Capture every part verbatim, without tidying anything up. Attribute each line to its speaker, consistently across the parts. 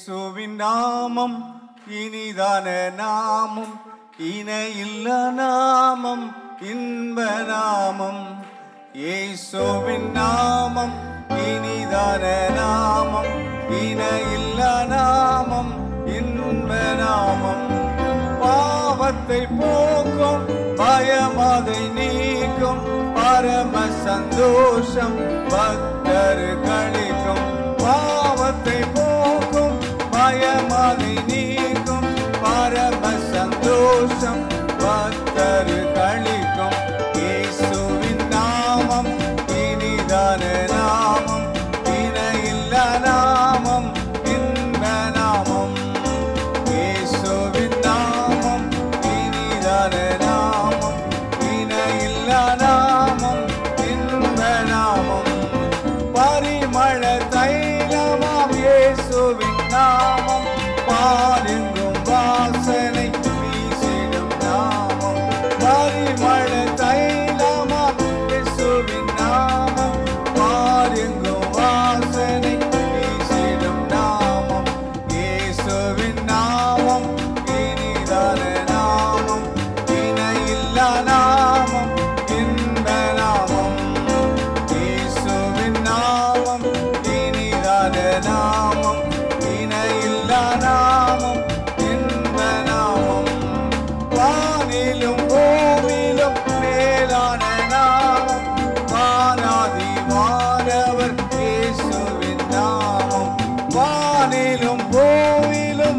Speaker 1: இயேசுவின் நாமம் இனிதான நாமம், இணையில்ல நாமம், இன்ப நாமம். இயேசுவின் நாமம் இனிதான நாமம், இணையில்ல நாமம், இன்ப நாமம். பாவத்தை போக்கும், பயமதை நீக்கும், பரம சந்தோஷம் பக்தர் களிக்கும். பாவத்தை போக்கும், பயமதை நீக்கும், பரம சந்தோஷம் பக்தர் களிக்கும். இயேசுவின் நாமம் இனிதான நாமம், இணையில்ல நாமம், இன்ப நாமம். இயேசுவின் நாமம் இனிதான நாமம், இணையில்ல நாமம், இன்ப நாமம். பரிமள தைலமாம் இயேசுவின் நாமம், பாருங்கும் வாசனை வீசிடும் நாமம். பரிமள தைலமாம் இயேசுவின் நாமம், பாருங்கும் வாசனை வீசிடும் நாமம். இயேசுவின் நாமம் இனிதான நாமம், இணையில்ல நாமம், இன்ப நாமம். இயேசுவின் நாமம் இனிதான நாமம், இணையில்ல நாமம், இன்ப நாமம். வானிலும் பூமியிலும் மேலான நாமம், வானாதி வானவர் இயேசுவின் நாமம். வானிலும் பூமியிலும்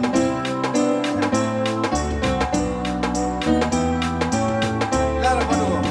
Speaker 1: எல்லாரும் பண்ணுவோம்.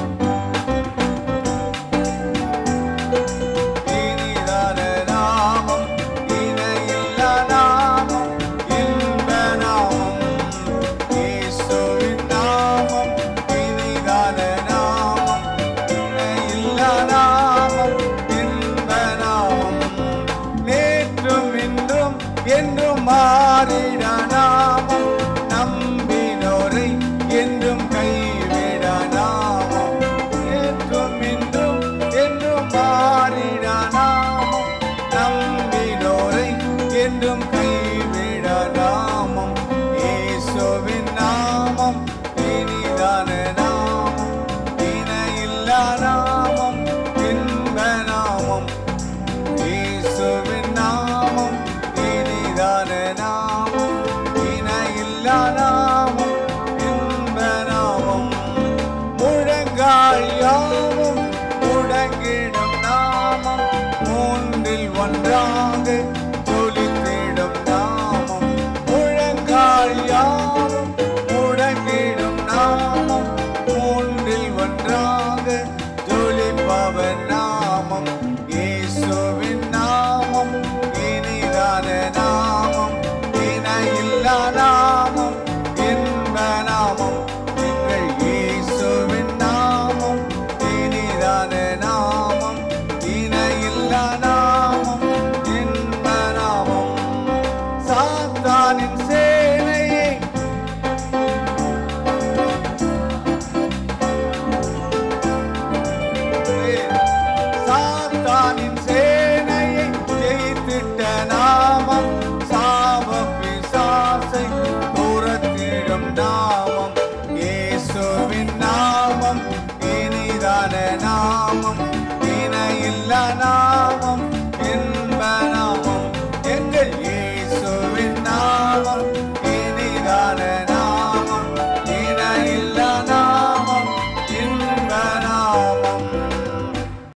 Speaker 1: இனிதான நாமம், இணையில்ல நாமம், இன்ப நாமம். இயேசுவின் நாமம் இனிதான நாமம், இணையில்ல நாமம், இன்ப நாமம். நேற்றும் இன்றும் என்றும் மாறிட நாமம், நம்பினோரை என்றும் கைவிட நாமம். நேற்றும் இன்றும் என்றும் மாறிட நாமம், நம்பினோரை என்றும் கைவிட நாமம். இயேசுவின் நாமம் இனிதான நாமம், இணையில்ல நாமம், இன்ப நாமம். இயேசுவின் நாமம் இனிதான நாமம், இணையில்ல நாமம், இன்ப நாமம். முழங்கால் யாவும் முடங்கிடும் நாமம், மூன்றில் ஒன்றாக ஜொலித்திடும் நாமம். முழங்கால் யாவும் முடங்கிடும் நாமம், மூன்றில் ஒன்றாக ஜொலிப்பவர் நாமம். இயேசுவின் நாமம் இனிதான நாமம்,